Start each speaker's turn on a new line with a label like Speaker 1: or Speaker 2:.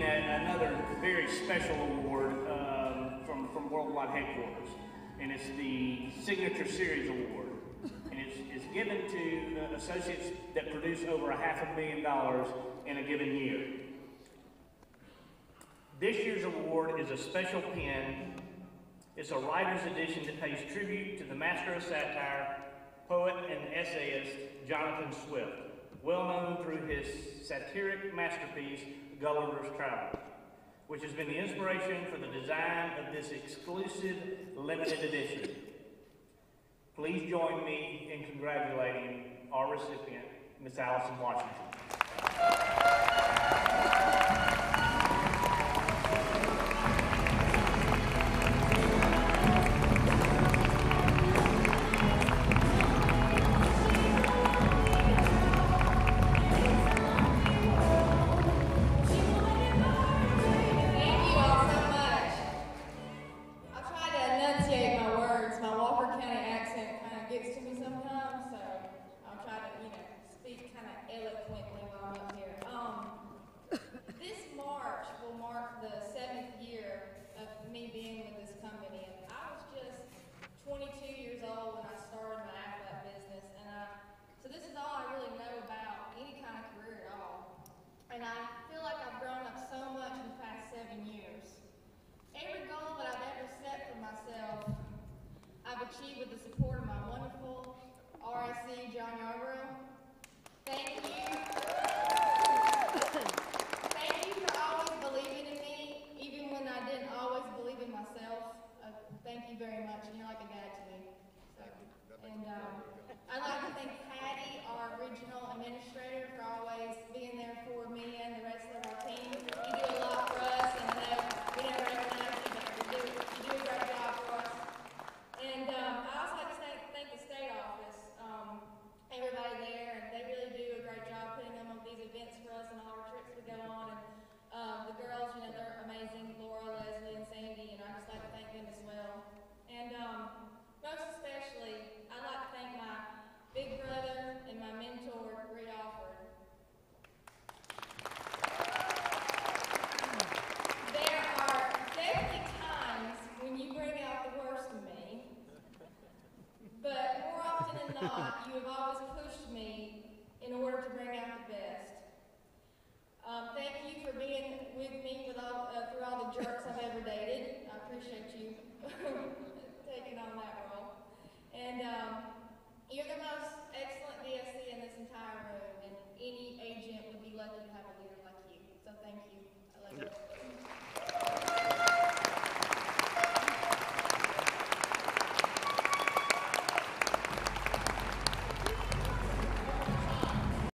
Speaker 1: at another very special award from Worldwide Headquarters, and it's the Signature Series Award, and it's given to associates that produce over $500,000 in a given year. This year's award is a special pen. It's a writer's edition that pays tribute to the master of satire, poet and essayist Jonathan Swift, well known through his satiric masterpiece, Gulliver's Travels, which has been the inspiration for the design of this exclusive limited edition. Please join me in congratulating our recipient, Miss Alison Washington.
Speaker 2: And I feel like I've grown up so much in the past 7 years. Every goal that I've ever set for myself, I've achieved with the support of my wonderful RSC, John Yarborough. Thank you. Thank you for always believing in me, even when I didn't always believe in myself. Thank you very much, and you're like a dad to me. So, and I'd like to thank Patty, our original administrator, for always being there for me and the rest of our team. You do a lot for us, and I know we never recognize you, but you do a great job for us. And I also like to thank the state office, everybody there, and they really do a great job putting on these events for us and all our trips we go on. And the girls, you know, they're amazing, Laura, Leslie, and Sandy, and I just like to thank them as well. And most especially, I'd like to thank my big brother and my mentor, Reed Alford. There are definitely times when you bring out the worst in me, but more often than not, you have always pushed me in order to bring out the best. Thank you for being with me through all the jerks I've ever dated. I appreciate you.